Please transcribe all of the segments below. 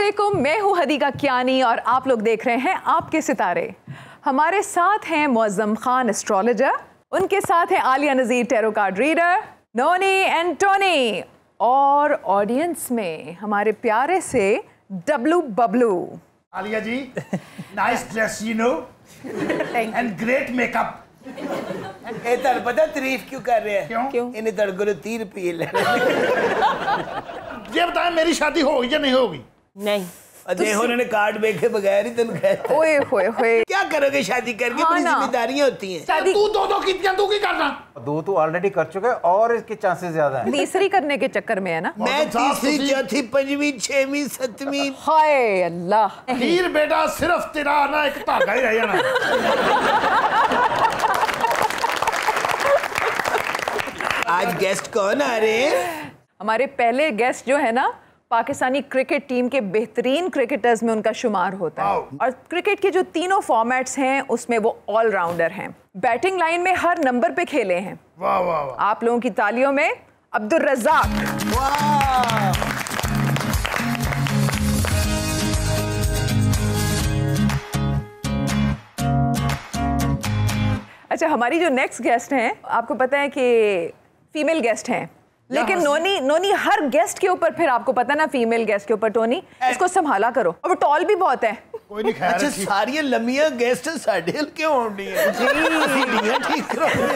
अस्सलामुअलैकुम, मैं हूँ हदीका कियानी और आप लोग देख रहे हैं आपके सितारे। हमारे साथ हैं मुअज़्ज़म खान एस्ट्रोलॉजर, उनके साथ हैं Aliya Nazir tarot card reader, Noni and Tony, और ऑडियंस में हमारे प्यारे से Dablu Bablu. Aliya ji, nice dress you know and great makeup. ये तर पता तारीफ क्यों कर रहे हैं? क्यों? इन्हें तड़को 30 रुपये ले। ये बताएं मेरी शादी होगी या नहीं होगी? नहीं। देखो उन्होंने कार्ड देखे बगैर ही तुम कहते। ओए होए होए, क्या करोगे शादी करके? हाँ बड़ी ना। जिम्मेदारियां होती हैं। शादी तू दो कीतियां तू की करना? दो तो ऑलरेडी कर चुका है और इसके चांसेस ज्यादा हैं। तीसरी करने के चक्कर में है ना। मैं तीसरी, चौथी, पंजवीं, छठवीं, सातवीं। हाय अल्लाह। हीर बेटा सिर्फ तेरा ना एक धागा ही रह जाना। आज गेस्ट कौन आ रहे हैं? हमारे पहले गेस्ट जो है ना, पाकिस्तानी क्रिकेट टीम के बेहतरीन क्रिकेटर्स में उनका शुमार होता है, और क्रिकेट के जो तीनों फॉर्मेट्स हैं उसमें वो ऑलराउंडर हैं। बैटिंग लाइन में हर नंबर पे खेले हैं। वाह वाह वाह। आप लोगों की तालियों में अब्दुल रज़्ज़ाक। वाह। अच्छा, हमारी जो नेक्स्ट गेस्ट हैं, आपको पता है कि फीमेल गेस्ट हैं, लेकिन नोनी हर गेस्ट के ऊपर, फिर आपको पता ना फीमेल गेस्ट के ऊपर, टोनी इसको संभाला करो, और वो टॉल भी बहुत है। कोई नहीं, खैर अच्छा, सारी लम्बियां गेस्ट साढ़े क्यों हो रही है? जी ठीक करो।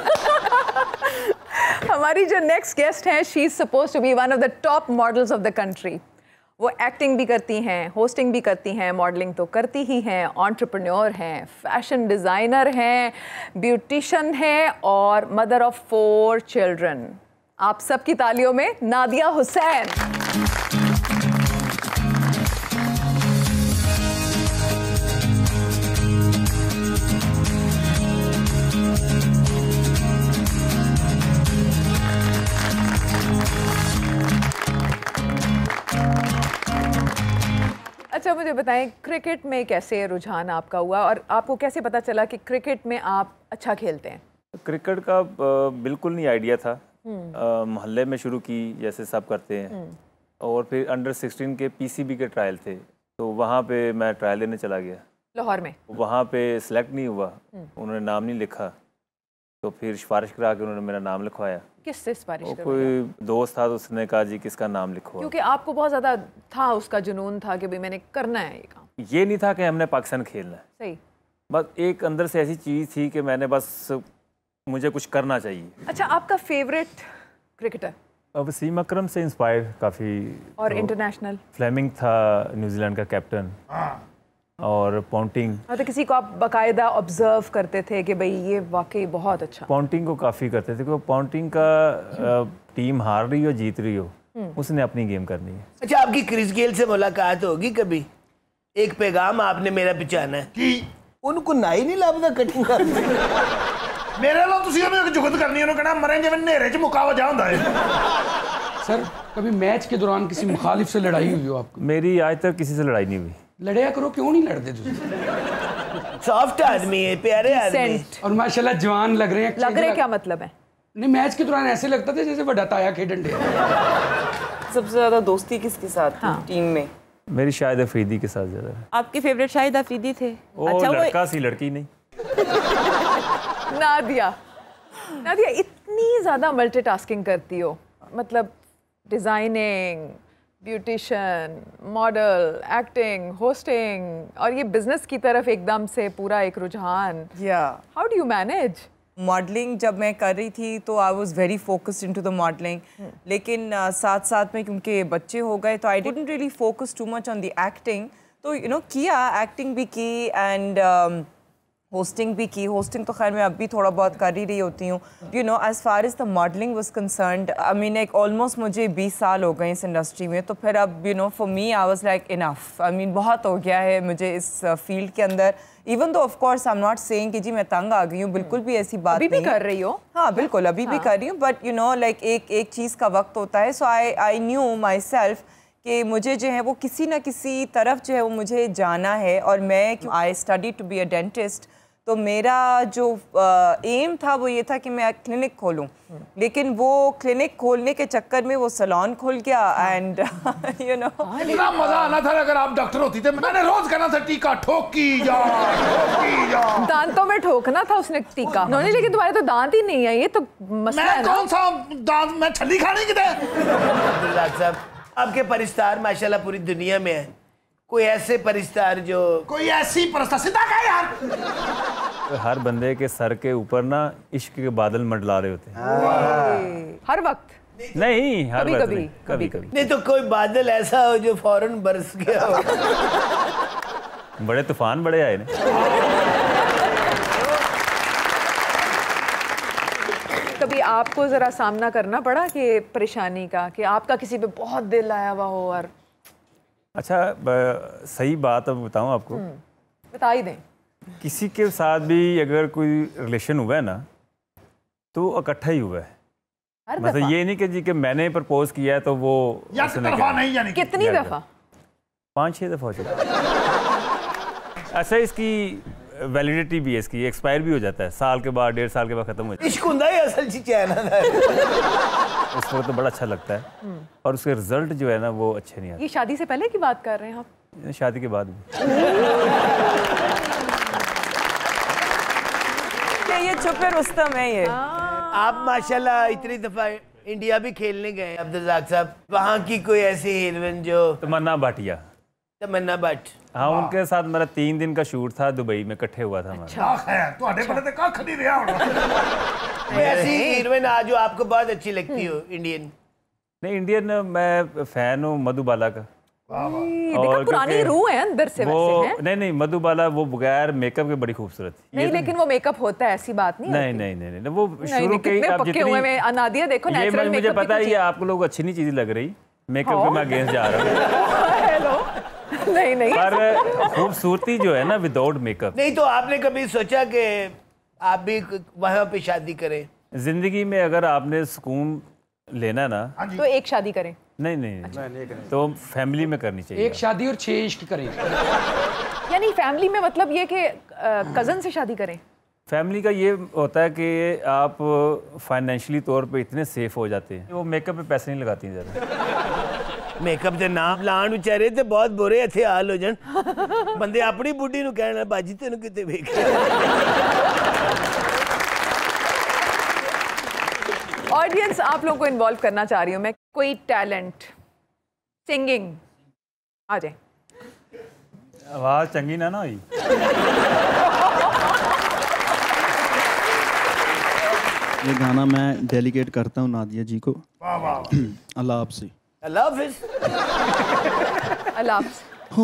हमारी जो नेक्स्ट गेस्ट हैं, she is suppose to be one of the top models of the country. वो एक्टिंग भी करती हैं, होस्टिंग भी करती हैं, मॉडलिंग तो करती ही हैं, एंटरप्रेन्योर हैं, फैशन डिज़ाइनर हैं, ब्यूटिशियन हैं, और मदर ऑफ 4 चिल्ड्रन। आप सबकी तालियों में नादिया हुसैन। अच्छा, मुझे बताएं क्रिकेट में कैसे रुझान आपका हुआ, और आपको कैसे पता चला कि क्रिकेट में आप अच्छा खेलते हैं? क्रिकेट का बिल्कुल नहीं आइडिया था। मोहल्ले में शुरू की जैसे सब करते हैं, और फिर अंडर 16 के पीसीबी के ट्रायल थे, तो वहाँ पे मैं ट्रायल देने चला गया लाहौर में। वहाँ पे सिलेक्ट नहीं हुआ, उन्होंने नाम नहीं लिखा, तो फिर सिफारिश करा के उन्होंने मेरा नाम लिखवाया। किससे सिफारिश करवाया? कोई दोस्त था तो उसने कहा जी किसका नाम लिखवा। क्योंकि आपको बहुत ज़्यादा था, उसका जुनून था कि भाई मैंने करना है ये काम। ये नहीं था कि हमने पाकिस्तान खेलना है, सही। बस एक अंदर से ऐसी चीज़ थी कि मैंने बस मुझे कुछ करना चाहिए। अच्छा, आपका फेवरेट क्रिकेटर? वसीम अकरम से इंस्पायर काफ़ी। और तो इंटरनेशनल? फ्लेमिंग था न्यूजीलैंड का कैप्टन, और पॉन्टिंग। तो किसी को आप बाकायदा ऑब्जर्व करते थे कि भाई ये वाकई बहुत अच्छा? पॉन्टिंग को काफ़ी करते थे, क्योंकि पॉन्टिंग का टीम हार रही हो जीत रही हो, उसने अपनी गेम करनी है। अच्छा, आपकी क्रिस गेल से मुलाकात होगी कभी? एक पैगाम आपने मेरा पहुंचाना है कि उनको नाई नहीं लाभदा कटिंग कर मेरे लो तुसी उन्हें जुगत करनी, उन्होंने कहना मरें जिवें नेरे च मुकावा जा हुंदा है। सर, कभी मैच के दौरान किसी मुखालिफ से लड़ाई हुई हो आपको? मेरी आज तक किसी से लड़ाई नहीं हुई। लड़ाया करो, क्यों नहीं लड़ते तुम? सॉफ्ट आदमी है, प्यारे आदमी, और माशाल्लाह जवान लग रहे हैं। लग रहे क्या मतलब है? नहीं, मैच के दौरान ऐसे लगता था जैसे बड़ा ताया खेडन डे। सबसे ज्यादा दोस्ती किसके साथ थी? हाँ। टीम में मेरी शाहिद अफरीदी के साथ ज्यादा है। आपके फेवरेट शाहिद अफरीदी थे? अच्छा, लड़का सी लड़की नहीं। नादिया इतनी ज़्यादा मल्टीटास्किंग करती हो, मतलब designing, beautician, model, acting, hosting, और ये बिजनेस की तरफ एकदम से पूरा एक रुझान। How do you manage? Modelling जब मैं कर रही थी तो I was very focused into the modelling, लेकिन साथ साथ में क्योंकि बच्चे हो गए तो I didn't really focus too much on the acting. तो किया, एक्टिंग भी की एंड होस्टिंग भी की। होस्टिंग तो खैर मैं अब भी थोड़ा बहुत कर ही रही होती हूँ। As far as the modelling was concerned, I mean like almost मुझे 20 साल हो गए इस इंडस्ट्री में, तो फिर अब for me I was like enough, I mean बहुत हो गया है मुझे इस फील्ड के अंदर। Even though of course I am not saying कि जी मैं तंग आ गई हूँ, बिल्कुल भी ऐसी बात नहीं। अभी भी कर रही हो? हाँ बिल्कुल, अभी भी कर रही हूँ, बट लाइक एक चीज़ का वक्त होता है। सो आई न्यू माई सेल्फ कि मुझे जो है वो किसी ना किसी तरफ जो है वो मुझे जाना है, और मैं I study to be a dentist, तो मेरा जो एम था वो ये था कि मैं क्लिनिक खोलूं, लेकिन वो क्लिनिक खोलने के चक्कर में वो सैलून खुल गया एंड यू नो इतना मजा आना था अगर आप डॉक्टर होती थे। मैंने रोज करना था टीका, ठोकी जा। दांतों में ठोकना था उसने टीका। नहीं लेकिन तुम्हारे तो दांत ही नहीं है, ये तो मसला है ना। कौन सा दांत, मैं छली खाने की थे। अब्दुल रज़ाक साहब, आपके परिस्तार माशाल्लाह पूरी दुनिया में है, कोई ऐसे परिस्तार जो कोई ऐसी परिस्तार सीधा कहा यार। हर बंदे के सर के ऊपर ना इश्क के बादल मंडला रहे होते हैं हर वक्त नहीं, हर कभी वक्त कभी नहीं, कभी कभी नहीं तो कोई बादल ऐसा हो जो फौरन बरस गया हो। बड़े तूफान बड़े आए ना। कभी आपको जरा सामना करना पड़ा कि परेशानी का, कि आपका किसी पे बहुत दिल आया हुआ हो? और अच्छा, सही बात अब बताऊं आपको, बता ही दें। किसी के साथ भी अगर कोई रिलेशन हुआ है ना तो इकट्ठा ही हुआ है। मतलब ये नहीं कि जी कि मैंने प्रपोज किया है तो वो नहीं, यानी कितनी दफा? 5-6 दफा हो चुका। अच्छा, इसकी वैलिडिटी भी है, इसकी एक्सपायर भी हो जाता है, साल के बाद, 1.5 साल के बाद खत्म हो जाता है। इश्क हुंदा ही असल चीज है ना। उस वक्त तो बड़ा अच्छा लगता है और उसके रिजल्ट जो है ना वो अच्छे नहीं आते। ये शादी से पहले की बात कर रहे हैं आप? शादी के बाद भी। ये छुपे रुस्तम है ये। आप माशाल्लाह इतनी दफा इंडिया भी खेलने गए अब्दुल रज़ाक साहब, वहाँ की कोई ऐसी हीरोइन जो तमन्ना भाटिया। तमन्ना भट्ट, हाँ, उनके साथ मेरा 3 दिन का शूट था, दुबई में इकट्ठे हुआ था कोई ऐसी हीरोइन आज जो आपको बहुत अच्छी लगती हो इंडियन? नहीं, इंडियन मैं फैन हूँ मधुबाला का। देखा, पुरानी रूह है अंदर से वो वैसे है? नहीं, मधुबाला वो बगैर मेकअप के बड़ी खूबसूरत थी। नहीं, लेकिन वो मेकअप होता है, ऐसी बात नहीं। नहीं, वो शुरू के आप जितनी नादिया देखो, नेचुरल मुझे पता है ये आपको लोग अच्छी नहीं चीज लग रही, मेकअप के मैं अगेंस्ट जा रहा हूँ। हेलो, नहीं पर खूबसूरती जो है ना विदाउट मेकअप। नहीं तो आपने कभी सोचा कि आप भी वहाँ पे शादी करें? जिंदगी में अगर आपने सुकून लेना ना तो एक शादी करें। नहीं, तो फैमिली में करनी चाहिए। एक शादी और 6 इश्क करें। यानी फैमिली में मतलब ये कि कजन से शादी करें? फैमिली का ये होता है कि आप फाइनेंशियली तौर पे इतने सेफ हो जाते हैं, वो मेकअप पे पैसे नहीं लगाती हैं ज़्यादा। मेकअप के नाम लाण बेचारे ते बहुत बुरे इत्थे हाल हो जान, बंदे अपनी बुढ़ी नूं कहना बाजी तेनू किते वेख। ऑडियंस, आप लोग को इन्वॉल्व करना चाह रही हूँ मैं। कोई टैलेंट, सिंगिंग, आ जाए। आवाज चंगी ना हुई। ये गाना मैं डेलीकेट करता हूँ नादिया जी को। अल्लाह हाफ़िज़। अल्लाह हाफ़िज़। अल्लाह हाफ़िज़।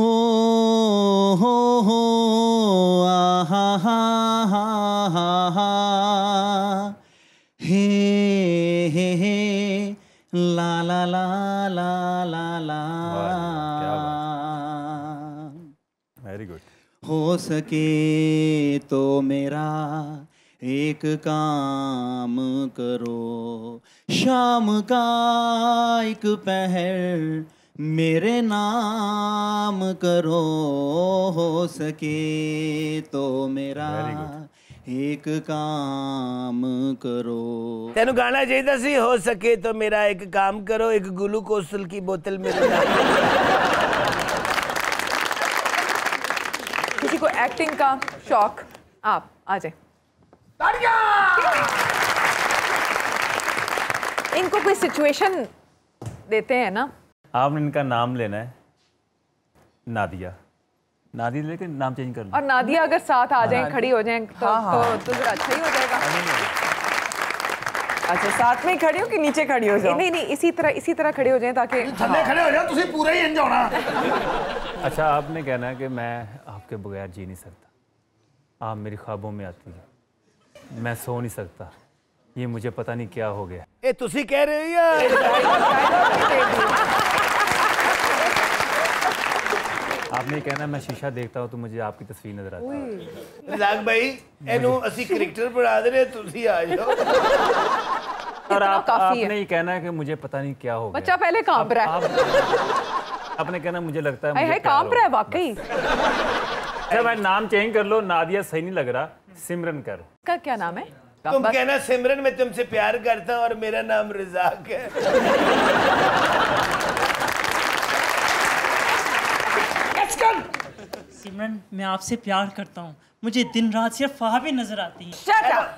हो आहा हा हा हा हा हे ला ला ला ला ला ला। Very good. हो सके तो मेरा एक काम करो, शाम का एक पहर मेरे नाम करो। हो सके तो मेरा एक काम करो। तेनू गाना चाहिए सी, हो सके तो मेरा एक काम करो, एक ग्लूकोसल की बोतल मेरे नाम। किसी को एक्टिंग का शौक, आप आ जाए। इनको कोई सिचुएशन देते हैं ना, आपने इनका नाम लेना है, नादिया। नादिया लेकिन नाम चेंज कर लो। और नादिया अगर साथ आ जाएं, खड़ी हो जाएं तो जरा अच्छा ही हो जाएगा। अच्छा, साथ में खड़ी हो कि नीचे खड़ी हो जाओ? नहीं, इसी तरह खड़े हो जाएं ताकि थल्ले खड़े हो जाओ, तुसी पूरा ही इंज होना। अच्छा, आपने कहना है कि मैं आपके बगैर जी नहीं सकता, आप मेरी ख्वाबों में आती हैं, मैं सो नहीं सकता, ये मुझे पता नहीं क्या हो गया। ए तुसी कह रहे हो या आपने ये कहना है मैं शीशा देखता हूँ तो मुझे आपकी तस्वीर नजर आती है। रज़ाक भाई एनू असी क्रिकेटर बना दे रहे, तुसी आ जाओ। और आपने ये कहना है कि मुझे पता नहीं क्या हो गया। बच्चा पहले कांप रहा है। आपने कहना मुझे लगता है कांप रहा है वाकई। जब भाई नाम चेंज कर लो, नादिया सही नहीं लग रहा, सिमरन कर। का क्या नाम है? तुम कहना सिमरन मैं तुमसे प्यार करता हूँ और मेरा नाम रज़ाक है। सिमरन मैं आपसे प्यार करता हूँ, मुझे दिन रात सिर्फ ख्वाबें नजर आती हैं। Shut up!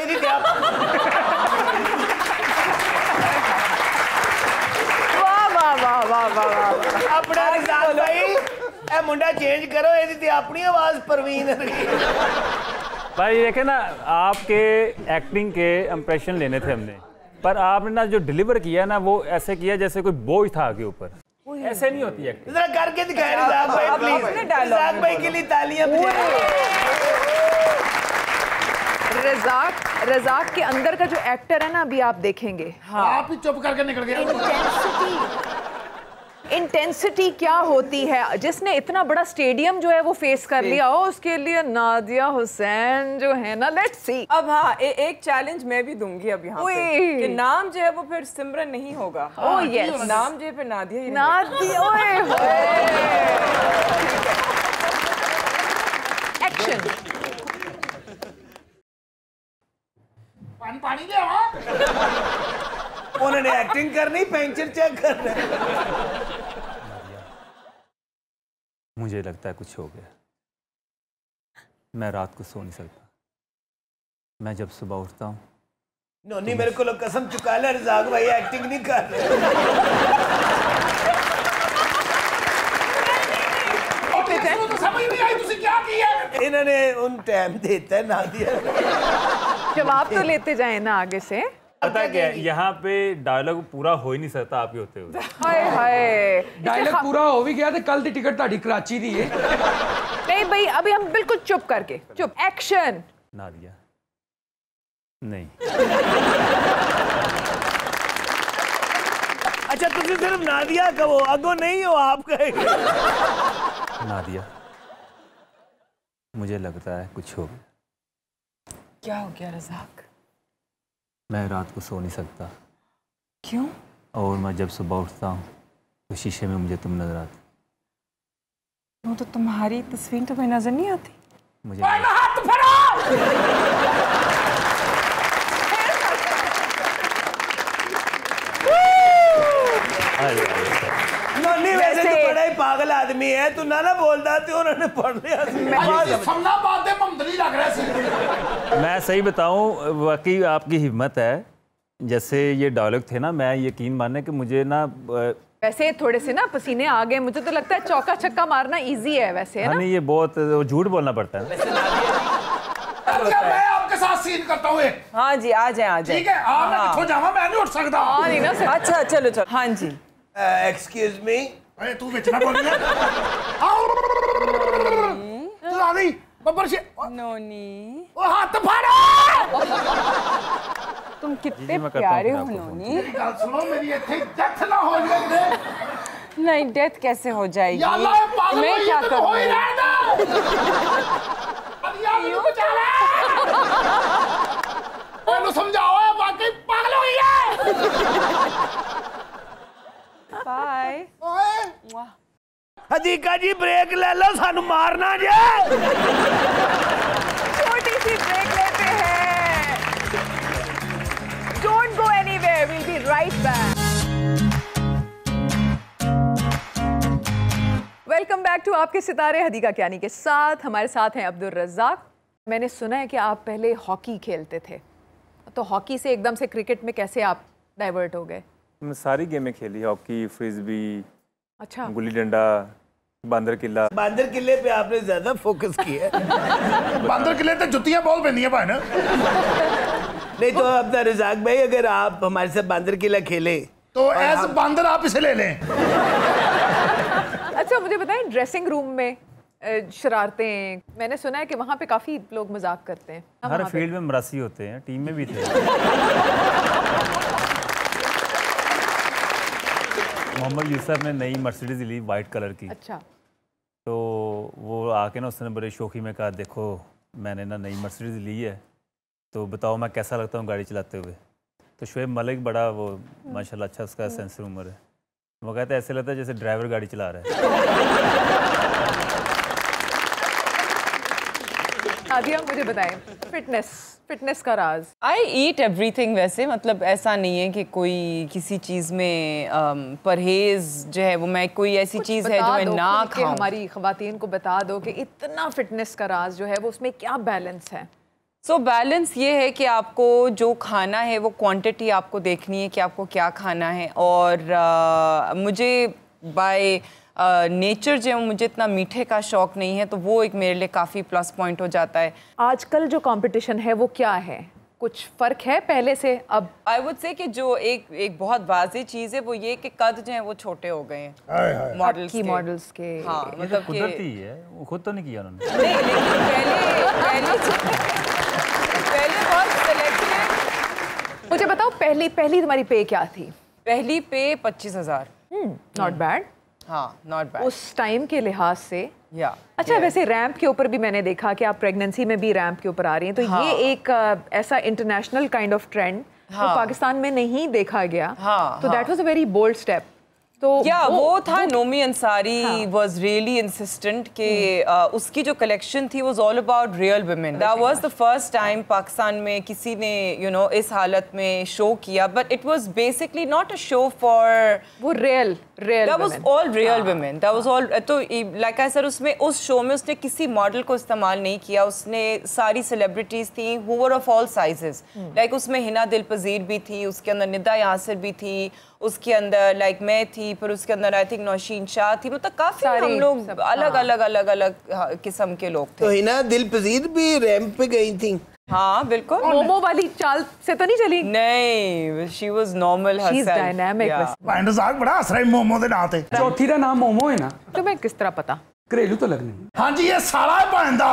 वाह वाह वाह वाह वाह। अपना रज़ाक भाई ए मुंडा चेंज करो, ये ते अपनी आवाज परवीन भाई देखे ना, आपके एक्टिंग के इंप्रेशन लेने थे हमने, पर आपने ना जो डिलीवर किया ना वो ऐसे किया जैसे कोई बोझ था आगे ऊपर। ऐसे नहीं होती एक्टिंग। जरा करके दिखाएं रज़ाक भाई प्लीज। रज़ाक भाई के लिए तालियां रज़ाक के अंदर का जो एक्टर है ना, अभी आप देखेंगे। हाँ। आप ही चुप करके निकल गए। इंटेंसिटी क्या होती है, जिसने इतना बड़ा स्टेडियम जो है वो फेस कर लिया हो, उसके लिए नादिया हुसैन जो है ना, लेट्स सी। अब हाँ एक चैलेंज मैं भी दूंगी अब यहाँ पे कि नाम जो है वो फिर सिमरन नहीं होगा। ओह यस, नाम जो है फिर नादिया ही नादिया। ओए होए। एक्शन। पानी दे वहाँ। उन्होंने एक्टिंग करनी, पेंचर चेक करना। मुझे लगता है कुछ हो गया, मैं रात को सो नहीं सकता। मैं जब सुबह उठता हूँ नोनी मेरे को लोग कसम चुका ले, रज़ाक भाई एक्टिंग नहीं कर रहे। तो समझ नहीं आई तुसी क्या किया? इन्होंने उन टाइम देता है नादिया। जवाब तो लेते जाए ना आगे से। पता क्या है, यहाँ पे डायलॉग पूरा हो ही नहीं सकता आपके होते हुए। हाय हाय, डायलॉग पूरा हो भी गया तो कल दी टिकट ताड़ी कराची दी है। नहीं भाई, अभी हम बिल्कुल चुप करके, चुप। एक्शन। नादिया नहीं। अच्छा तुम सिर्फ नादिया कहो, अगो नहीं हो आप कहेंगे। नादिया मुझे लगता है कुछ हो गया। क्या हो गया रज़ाक? मैं रात को सो नहीं सकता। क्यों? और मैं जब सुबह उठता हूँ तो शीशे में मुझे तुम नजर आती। वो तो तुम्हारी तस्वीर तो कोई नजर नहीं आती। मुझे हाथ नोनी वैसे तो बड़ा ही पागल आदमी है, तू ना बोलता तो उन्होंने पढ़ लिया। समना बातें मंदली लग रहा है। मैं सही बताऊं, वाकई आपकी हिम्मत है। जैसे ये डायलॉग थे ना, मैं यकीन मानने कि मुझे ना वैसे थोड़े से ना पसीने आ गए। मुझे तो लगता है चौका छक्का मारना इजी है वैसे, है ना? नहीं, ये बहुत झूठ बोलना पड़ता है। मैं आपके साथ सीन करता हूँ। हाँ जी, आ जाए आ जाए। ठीक है, आप मैं किथों जावा, मैं नहीं उठ सकता। अच्छा चलो चलो। हाँ जी। Excuse me. अरे तू बेच ना बोल रहा। तू आ गई बब्बर से। नोनी ओ हाथ फाड़ो। तुम कितने प्यारे हो नोनी। गल सुनो, मेरी इतने डेथ ना हो जाए। नहीं, डेथ कैसे हो जाएगी? या अल्लाह, पागल मैं क्या तो हो ही करूँ? समझाओ, वाकई पागल हो गई है। बाय। हदीका जी ब्रेक ले लो, सानू मारना जे। छोटी सी ब्रेक लेते हैं। Don't go anywhere, we'll be right back. Welcome back to आपके सितारे हदीका कियानी के साथ। हमारे साथ हैं अब्दुल रज़्ज़ाक। मैंने सुना है कि आप पहले हॉकी खेलते थे, तो हॉकी से एकदम से क्रिकेट में कैसे आप डाइवर्ट हो गए? मैं सारी गेमें खेली, हॉकी, फ्रिस्बी, अच्छा, गुल्ली डंडा, बांदर किला। बांदर किले पे आपने ज्यादा फोकस किया। बांदर किले तो जुतियां बहुत पहनी है भाई ना। नहीं तो अब रज़ाक भाई, अगर आप हमारे साथ बांदर किला खेले तो एज बांदर आप इसे ले लें। अच्छा मुझे बताएं, ड्रेसिंग रूम में शरारतें, मैंने सुना है कि वहाँ पे काफी लोग मजाक करते हैं। हर फील्ड में मरासी होते हैं, टीम में भी थे। मोहम्मद यूसुफ ने नई मर्सिडीज ली वाइट कलर की। अच्छा। तो वो आके ना उसने बड़े शौकी में कहा, देखो मैंने ना नई मर्सिडीज ली है, तो बताओ मैं कैसा लगता हूँ गाड़ी चलाते हुए। तो शुएब मलिक बड़ा वो माशाल्लाह अच्छा उसका सेंस ऑफ ह्यूमर है, वो कहता है ऐसे लगता है जैसे ड्राइवर गाड़ी चला रहा है। नादिया मुझे बताएं फिटनेस का राज। आई ईट एवरीथिंग वैसे, मतलब ऐसा नहीं है कि कोई किसी चीज़ में परहेज जो है वो मैं कोई ऐसी चीज़ है जो मैं ना खाऊं। हमारी ख़वातीन को बता दो कि इतना फिटनेस का राज जो है वो उसमें क्या बैलेंस है? सो बैलेंस ये है कि आपको जो खाना है वो क्वांटिटी आपको देखनी है कि आपको क्या खाना है। और मुझे बाय नेचर जो है मुझे इतना मीठे का शौक नहीं है, तो वो एक मेरे लिए काफ़ी प्लस पॉइंट हो जाता है। आजकल जो कंपटीशन है वो क्या है? कुछ फ़र्क है पहले से अब? आई वुड से कि जो एक बहुत वाज़ेह चीज़ है वो ये कि कद जो है वो छोटे हो गए हैं मॉडल्स के। हाँ, मतलब कुदरती है, वो खुद तो नहीं किया उन्होंने। नहीं, लेकिन पहले बहुत सिलेक्टेड। मुझे बताओ पहली तुम्हारी पे क्या थी? पहली पे 25,000। Not bad. हाँ, नॉट बैड उस टाइम के लिहाज से। या अच्छा, वैसे रैंप के ऊपर भी मैंने देखा कि आप प्रेगनेंसी में भी रैंप के ऊपर आ रही हैं, तो ये एक ऐसा इंटरनेशनल काइंड ऑफ ट्रेंड जो पाकिस्तान में नहीं देखा गया, तो that was a very bold step. तो वो था Nomi Ansari was really insistent कि उसकी जो कलेक्शन थी was all about real women. That was the first time Pakistan में किसी ने इस हालत में शो किया, but it was basically not a show for वो real That was all real women. That was all. तो like I said, उस शो में उसने किसी मॉडल को इस्तेमाल नहीं किया। उसने सारी सेलिब्रिटीज थी who were of all sizes. Like उसमें हिना दिलपजीर भी थी, उसके अंदर निदा यासिर भी थी, उसके अंदर like मैं थी, फिर उसके अंदर आई थिंक नौशीन शाह थी। मतलब काफी हम लोग अलग किस्म के लोग थे। तो हिना दिलपजीर भी रैंप पे गई थी? हाँ बिल्कुल। मोमो वाली चाल से तो नहीं चली? नहीं, she was normal herself. She's dynamic. Razzaq बड़ा हंस रहा है मोमो दे नाम ते। चौथी का नाम मोमो है ना? तो मैं किस तरह पता? घरेलू तो लगनी। हाँ जी, ये सारा है पांदा।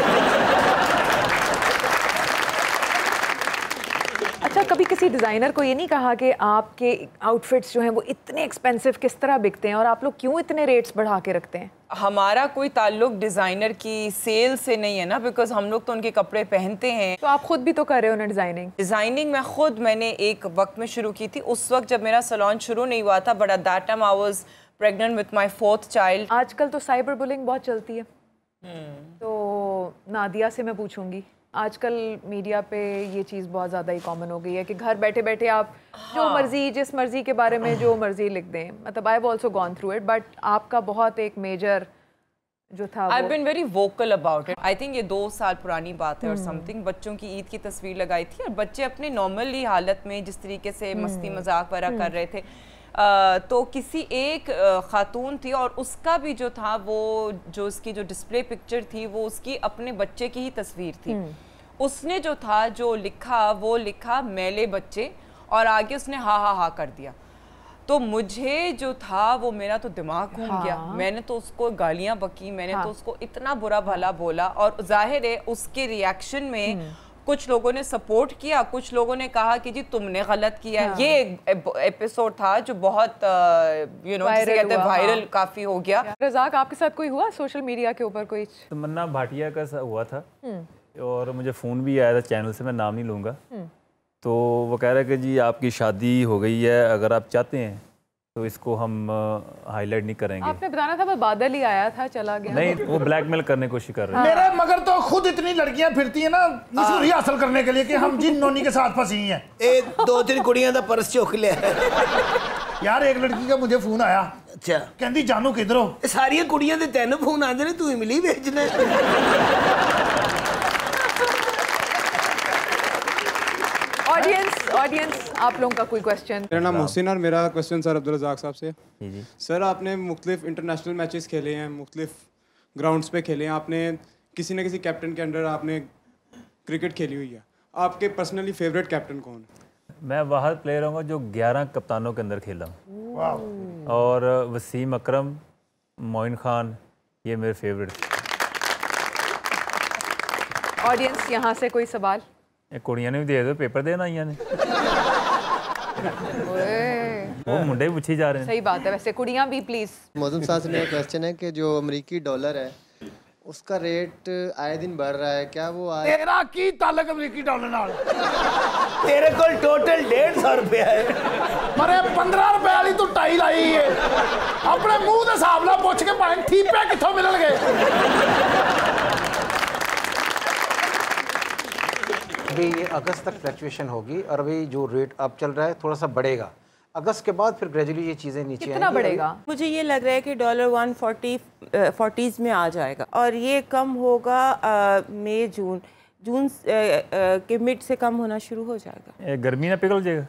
अच्छा, कभी किसी डिज़ाइनर को ये नहीं कहा कि आपके आउटफिट्स जो हैं वो इतने एक्सपेंसिव किस तरह बिकते हैं और आप लोग क्यों इतने रेट्स बढ़ा के रखते हैं? हमारा कोई ताल्लुक डिज़ाइनर की सेल से नहीं है ना, बिकॉज हम लोग तो उनके कपड़े पहनते हैं। तो आप खुद भी तो कर रहे हो ना डिज़ाइनिंग? मैंने एक वक्त में शुरू की थी, उस वक्त जब मेरा सैलून शुरू नहीं हुआ था, but at that time I was pregnant with my 4th child. आजकल तो साइबर बुलिंग बहुत चलती है, तो नादिया से मैं पूछूंगी, आजकल मीडिया पे ये चीज़ बहुत ज़्यादा ही कॉमन हो गई है कि घर बैठे बैठे आप जो मर्जी जिस मर्जी के बारे में जो मर्जी लिख दें। मतलब I have also gone through it, but आपका बहुत एक मेजर जो था I been very vocal about it. I think ये 2 साल पुरानी बात है और समथिंग। बच्चों की ईद की तस्वीर लगाई थी और बच्चे अपने नॉर्मली हालत में जिस तरीके से मस्ती मजाक वगैरह कर रहे थे, तो किसी एक खातून थी और उसका भी जो था वो जो उसकी जो डिस्प्ले पिक्चर थी वो उसकी अपने बच्चे की ही तस्वीर थी। उसने जो था जो लिखा वो लिखा मैले बच्चे और आगे उसने हा कर दिया। तो मुझे जो था वो मेरा तो दिमाग घूम गया। मैंने तो उसको गालियां बकी, मैंने तो उसको इतना बुरा भला बोला और जाहिर है उसके रिएक्शन में कुछ लोगों ने सपोर्ट किया, कुछ लोगों ने कहा कि जी तुमने गलत किया। ये एक एपिसोड था जो बहुत जिसे कहते हैं वायरल काफी हो गया। रज़ाक, आपके साथ कोई हुआ सोशल मीडिया के ऊपर कोई? तमन्ना भाटिया का हुआ था और मुझे फ़ोन भी आया था चैनल से, मैं नाम नहीं लूँगा। तो वो कह रहा है कि जी आपकी शादी हो गई है, अगर आप चाहते हैं तो इसको हम हाईलाइट नहीं करेंगे। आपने बताना था, मैं बादल ही आया था चला गया। नहीं, वो ब्लैकमेल करने की कोशिश कर रहे हैं। मेरे मगर तो खुद इतनी लड़कियां फिरती हैं ना मशहूरी हासिल करने के लिए कि हम जिन नोनी के साथ फंसी हैं। 2-3 कुड़ियां दा पर्स चुक लिया। यार एक लड़की का मुझे फोन आया, अच्छा कहती जानू किधर हो? सारियां कुड़ियां दे 3 फोन आंदे ने, तू इमली भेजना। ऑडियंस आप लोगों का कोई क्वेश्चन? मेरा नाम मोहसिन और मेरा क्वेश्चन सर अब्दुल रज़ाक साहब से। जी। सर आपने मुख्तलिफ इंटरनेशनल मैचेस खेले हैं, मुख्तलिफ ग्राउंड्स पे खेले हैं, आपने किसी न किसी कैप्टन के अंडर आपने क्रिकेट खेली हुई है। आपके पर्सनली फेवरेट कैप्टन कौन है? मैं वाहद प्लेयर हूँ जो 11 कप्तानों के अंदर खेला हूँ और वसीम अकरम, मोइन खान, ये मेरे फेवरेट। ऑडियंस यहाँ से कोई सवाल? कुड़ियां ने भी दे दो, पेपर देना आइया ने। वो मुंडे पूछी जा रहे हैं। सही बात है। वैसे कुड़ियां भी प्लीज। मौजूद साहब से मेरा क्वेश्चन है कि जो अमेरिकी डॉलर है उसका रेट आए दिन बढ़ रहा है, क्या वो आए? तेरा की ताल्लुक अमेरिकी डॉलर नाल? तेरे को टोटल 150 रुपया है। मरे 15 रुपए वाली तू टाई लाई है। अपने मुंह दे हिसाब नाल पूछ के भाई ठीपे कित्थों मिलणगे? अभी ये अगस्त तक फ्लक्चुएशन होगी और अभी जो रेट अब चल रहा है थोड़ा सा बढ़ेगा। अगस्त के बाद फिर ग्रेजुअली ये चीज़ें नीचे आएंगी। कितना बढ़ेगा? मुझे ये लग रहा है कि डॉलर 140s में आ जाएगा और ये कम होगा मई जून के मिड से कम होना शुरू हो जाएगा। गर्मी ना पिघल जाएगा।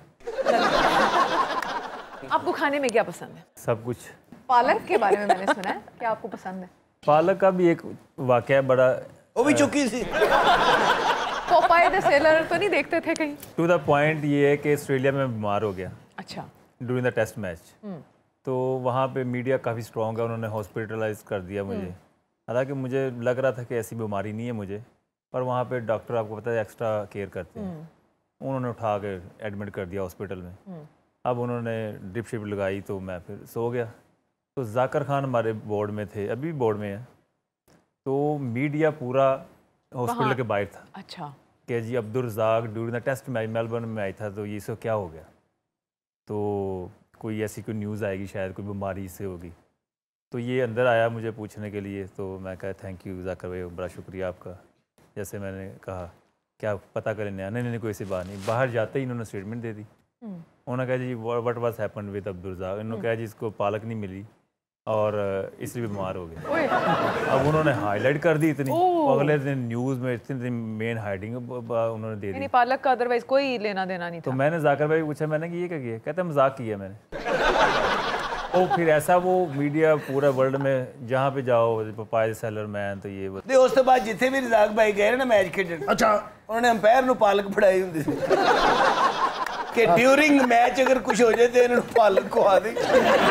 आपको खाने में क्या पसंद है? सब कुछ। पालक के बारे में मैंने सुना है, क्या आपको पसंद है? पालक का भी एक वाकया बड़ा, वो भी चुकी थी। पोपाय द सेलर तो नहीं देखते थे कहीं? टू द पॉइंट ये है कि ऑस्ट्रेलिया में बीमार हो गया। अच्छा। During the test match. तो वहाँ पे मीडिया काफ़ी स्ट्रॉन्ग है, उन्होंने हॉस्पिटलाइज कर दिया मुझे। हालांकि मुझे लग रहा था कि ऐसी बीमारी नहीं है मुझे, पर वहाँ पे डॉक्टर आपको पता है एक्स्ट्रा केयर करते हैं। उन्होंने उठा के एडमिट कर दिया हॉस्पिटल में। अब उन्होंने ड्रिप शिप लगाई तो मैं फिर सो गया। तो जाकर खान हमारे बोर्ड में थे, अभी बोर्ड में है। तो मीडिया पूरा हॉस्पिटल के बाहर था। अच्छा। कि जी Abdul Razzaq during the test match Melbourne में आई था, तो ये इसको क्या हो गया, तो कोई ऐसी कोई न्यूज़ आएगी शायद कोई बीमारी से होगी। तो ये अंदर आया मुझे पूछने के लिए, तो मैं कहा थैंक यू जाकर भाई, बड़ा शुक्रिया आपका। जैसे मैंने कहा क्या पता करें नया, नहीं कोई ऐसी बात नहीं। बाहर जाते ही इन्होंने स्टेटमेंट दे दी। उन्होंने कहा जी what was happened with Abdul Razzaq. इन्होंने कहा जी इसको पालक नहीं मिली और इसलिए बीमार हो गया। अब उन्होंने हाईलाइट कर दी इतनी, अगले दिन न्यूज़ में इतनी मेन हाइडिंग उन्होंने दे दी। पालक का अदरवाइज कोई लेना देना नहीं था। तो मैंने जाकर भाई पूछा, मैंने कि ये क्या किया? कहते मजाक किया मैंने। तो फिर ऐसा वो मीडिया पूरा वर्ल्ड में जहाँ पे जाओ पपाया सेलर मैन, तो ये उस तो बाद जिथे भी रज़ाक भाई गए ना मैच खेडन, अच्छा उन्होंने अंपायर ਨੂੰ पालक फड़ाई ਹੁੰਦੀ ਸੀ कि ड्यूरिंग मैच अगर कुछ हो जाए तो इन्होंने पालक को आ दी।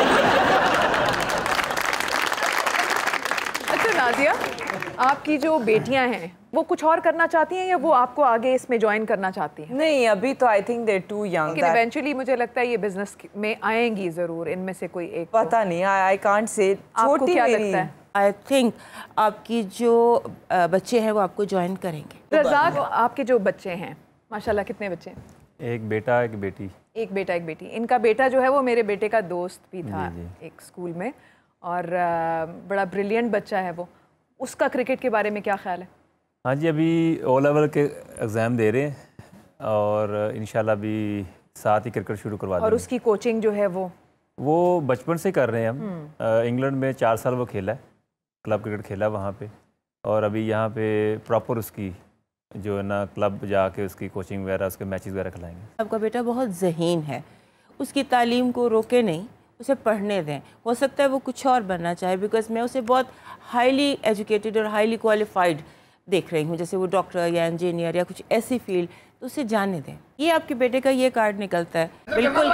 अच्छा नादिया, आपकी जो बेटियां हैं वो कुछ और करना चाहती हैं या वो आपको आगे इसमें ज्वाइन करना चाहती हैं? नहीं, अभी तो I think they too young. लेकिन इवेंचुअली मुझे लगता है ये बिजनेस में आएंगी जरूर, इनमें से कोई एक। पता नहीं, आई कांट से। आपको क्या लगता है? आई थिंक आपकी जो बच्चे हैं वो आपको ज्वाइन करेंगे। रज़ाक, आपके जो बच्चे हैं माशाल्लाह, कितने बच्चे हैं? एक बेटा एक बेटी। एक बेटा एक बेटी। इनका बेटा जो है वो मेरे बेटे का दोस्त भी था एक स्कूल में, और बड़ा ब्रिलियंट बच्चा है वो। उसका क्रिकेट के बारे में क्या ख्याल है? हाँ जी, अभी ओ लेवल के एग्ज़ाम दे रहे हैं और इंशाल्लाह अभी साथ ही क्रिकेट शुरू करवा देंगे। और उसकी कोचिंग जो है वो बचपन से कर रहे हैं हम। इंग्लैंड में 4 साल वो खेला है, क्लब क्रिकेट खेला वहाँ पे, और अभी यहाँ पे प्रॉपर उसकी जो है ना क्लब जाके उसकी कोचिंग वगैरह, उसके मैचेस वगैरह खिलाएंगे। आपका बेटा बहुत ज़हीन है, उसकी तालीम को रोके नहीं, उसे पढ़ने दें। हो सकता है वो कुछ और बनना चाहे, बिकॉज मैं उसे बहुत हाईली एजुकेटेड और हाईली क्वालिफाइड देख रही हूँ, जैसे वो डॉक्टर या इंजीनियर या कुछ ऐसी फील्ड, तो उसे जाने दें। ये आपके बेटे का ये कार्ड निकलता है, बिल्कुल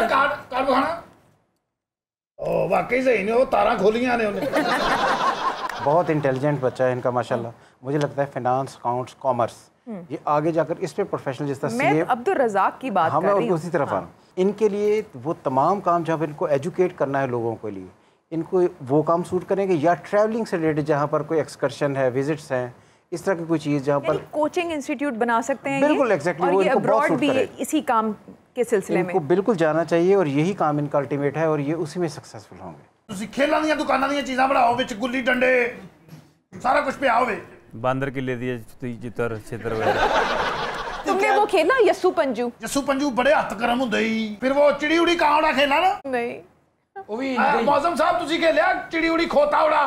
वाकई सही नहीं, वो तारा खोलियां ने उन्हें। बहुत इंटेलिजेंट बच्चा है इनका माशाल्लाह। मुझे लगता है फाइनेंस, अकाउंट्स, कॉमर्स ये आगे जाकर इस पे प्रोफेशनल, जिस तरह मैं अब्दुल रज़ाक की बात कर रही हूं। उसी तरफ इनके लिए वो तमाम काम जहाँ पर इनको एजुकेट करना है लोगों के लिए, इनको वो काम सूट करेंगे, या ट्रैवलिंग से रिलेटेड जहाँ पर कोई एक्सकर्शन है, विजिट्स हैं, इस तरह की कोई चीज़ जहाँ पर कोचिंग इंस्टीट्यूट बना सकते हैं। बिल्कुल एग्जैक्टली, वो इनको बहुत सूट करे। इसी काम के सिलसिले में इनको बिल्कुल जाना चाहिए और यही काम इनका अल्टीमेट है और ये उसी में सक्सेसफुल होंगे। ਤੁਸੀਂ ਖੇਲਾਂ ਦੀਆਂ ਦੁਕਾਨਾਂ ਦੀਆਂ ਚੀਜ਼ਾਂ ਬਣਾਓ, ਵਿੱਚ ਗੁੱਲੀ ਡੰਡੇ ਸਾਰਾ ਕੁਝ ਪਿਆ ਹੋਵੇ। बांदर के लिए दिए चित्र चित्र वगैरह। तुमने वो खेला यस्सू पंजू? यस्सू पंजू बड़े हੱਥ ਗਰਮ ਹੁੰਦੇ ਹੀ। फिर वो चिड़ी उड़ी ਕਾਂ उड़ा खेला ना? नहीं। वो भी मौसम साहब ਤੁਸੀਂ खेलिया चिड़ी उड़ी खोता उड़ा?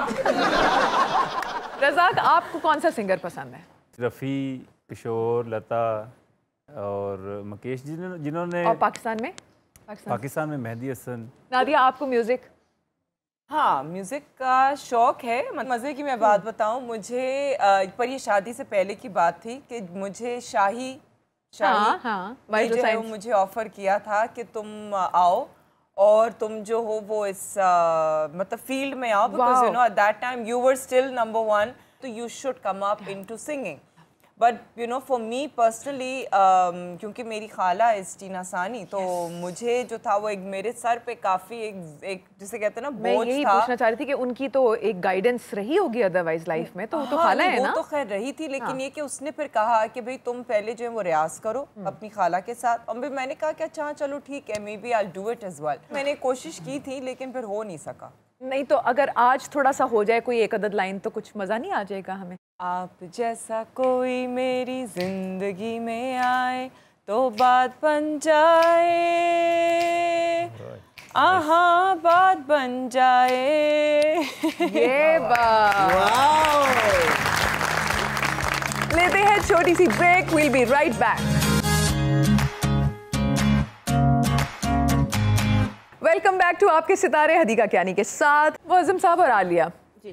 रज़ाक, आपको कौन सा सिंगर पसंद है? रफ़ी, किशोर, लता और मुकेश जिन्होंने। और पाकिस्तान में? पाकिस्तान में मेहदी हसन। नादिया, आपको म्यूजिक? हाँ, म्यूज़िक का शौक़ है। मज़े की मैं बात बताऊँ, मुझे पर ये शादी से पहले की बात थी कि मुझे शाही जो है वो मुझे ऑफ़र किया था कि तुम आओ और तुम जो हो वो इस मतलब फील्ड में आओ, because you know at that time you were still number 1, तो you should come up into singing. But you know for me personally, क्योंकि मेरी खाला इस टीना सानी, तो मुझे जो था वो एक मेरे सर पे काफ़ी एक जिसे कहते हैं ना बोझ था। मैं यही पूछना चाह रही थी कि उनकी तो एक गाइडेंस रही होगी अदरवाइज लाइफ में, तो वो तो खाला है ना? वो तो खैर रही थी, लेकिन ये कि उसने फिर कहा कि भाई तुम पहले जो है वो रियाज करो अपनी खाला के साथ। और मैंने कहा कि अच्छा चलो ठीक है, maybe I do it as well. मैंने कोशिश की थी लेकिन फिर हो नहीं सका। नहीं तो अगर आज थोड़ा सा हो जाए कोई एक अदद लाइन तो कुछ मज़ा नहीं आ जाएगा हमें? आप जैसा कोई मेरी जिंदगी में आए तो बात बन जाए, आहा बात बन जाए। ये बात। लेते हैं छोटी सी break, we'll be right back. Welcome back to आपके सितारे, हदीका कियानी के साथ मुअज़्ज़म साहब और आलिया जी।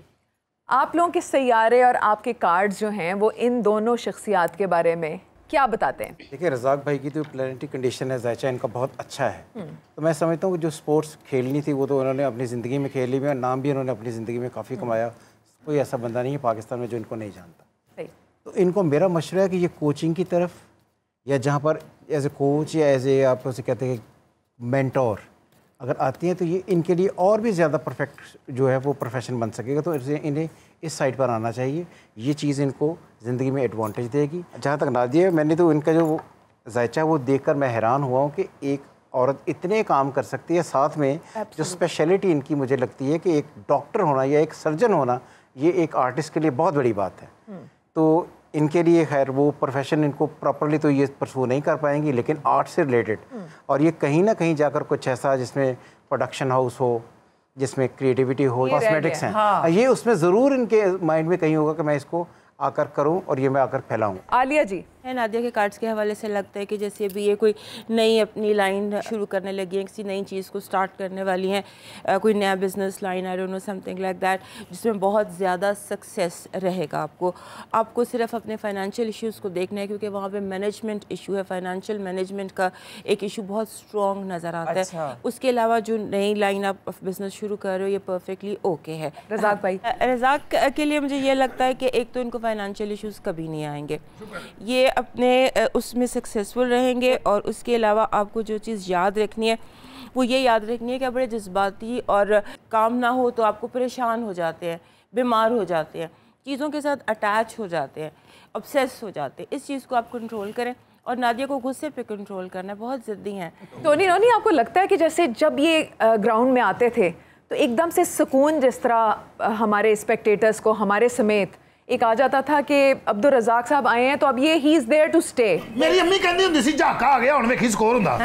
आप लोगों के सैयारे और आपके कार्ड्स जो हैं वो इन दोनों शख्सियात के बारे में क्या बताते हैं? देखिए, रज़ाक भाई की तो प्लानिटरी कंडीशन है ज़ायचा इनका बहुत अच्छा है। तो मैं समझता हूँ कि जो स्पोर्ट्स खेलनी थी वो तो उन्होंने अपनी ज़िंदगी में खेली हुई है, नाम भी उन्होंने अपनी ज़िंदगी में काफ़ी कमाया। कोई ऐसा बंदा नहीं है पाकिस्तान में जो इनको नहीं जानता। तो इनको मेरा मशवरा है कि ये कोचिंग की तरफ या जहाँ पर एज ए कोच या एज ए आप उसे कहते हैं मेंटोर अगर आती हैं तो ये इनके लिए और भी ज़्यादा परफेक्ट जो है वो प्रोफेशन बन सकेगा। तो इन्हें इस साइड पर आना चाहिए, ये चीज़ इनको ज़िंदगी में एडवांटेज देगी। जहाँ तक नादिया, मैंने तो इनका जो ज़ायचा वो देखकर मैं हैरान हुआ हूँ कि एक औरत इतने काम कर सकती है, साथ में जो स्पेशलिटी इनकी मुझे लगती है कि एक डॉक्टर होना या एक सर्जन होना, ये एक आर्टिस्ट के लिए बहुत बड़ी बात है। तो इनके लिए खैर वो प्रोफेशन इनको प्रॉपरली तो ये परसू नहीं कर पाएंगी, लेकिन आर्ट से रिलेटेड और ये कहीं ना कहीं जाकर कुछ ऐसा जिसमें प्रोडक्शन हाउस हो, जिसमें क्रिएटिविटी हो, कॉस्मेटिक्स हैं, हाँ। ये उसमें ज़रूर इनके माइंड में कहीं होगा कि मैं इसको आकर करूं और ये मैं आकर फैलाऊं। आलिया जी, है नादिया के कार्ड्स के हवाले से लगता है कि जैसे अभी ये कोई नई अपनी लाइन शुरू करने लगी है, किसी नई चीज़ को स्टार्ट करने वाली हैं, कोई नया business line, I don't know something like that, जिसमें बहुत ज़्यादा सक्सेस रहेगा। आपको सिर्फ अपने फाइनेंशियल इश्यूज़ को देखना है, क्योंकि वहाँ पे मैनेजमेंट इशू है, फाइनेंशियल मैनेजमेंट का एक इशू बहुत स्ट्रॉन्ग नज़र आता है। उसके अलावा जो नई लाइन आप बिज़नेस शुरू कर रहे हो ये परफेक्टली ओके है। रज़ाक भाई, रज़ाक के लिए मुझे ये लगता है कि एक तो इनको फाइनेंशियल इश्यूज़ कभी नहीं आएंगे, ये अपने उसमें सक्सेसफुल रहेंगे। और उसके अलावा आपको जो चीज़ याद रखनी है वो ये याद रखनी है कि आप बड़े जज्बाती और काम ना हो तो आपको परेशान हो जाते हैं, बीमार हो जाते हैं, चीज़ों के साथ अटैच हो जाते हैं, ऑब्सेस हो जाते हैं। इस चीज़ को आप कंट्रोल करें और नादिया को गुस्से पे कंट्रोल करना है, बहुत ज़िद्दी हैं। टोनी नोनी, आपको लगता है कि जैसे जब ये ग्राउंड में आते थे तो एकदम से सुकून जिस तरह हमारे स्पेक्टेटर्स को हमारे समेत एक आ जाता था कि अब्दुल रज़ाक साहब आए हैं तो अब ये ही इज देयर टू स्टे? मेरी अम्मी कहती हुंदी सी झाका आ गया हुण वेखी स्कोर हुंदा।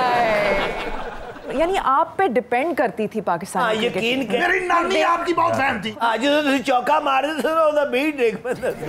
यानी आप पे डिपेंड करती थी पाकिस्तान। हाँ, यकीन कर, मेरी नानी आपकी बहुत फैन थी। आज तो तुम चौका मार दे तो ओदा बीट देख।